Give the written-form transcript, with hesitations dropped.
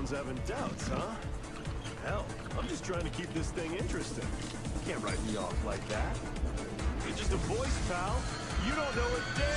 one's having doubts, huh? Hell, I'm just trying to keep this thing interesting. You can't write me off like that. You're just a voice, pal. You don't know a damn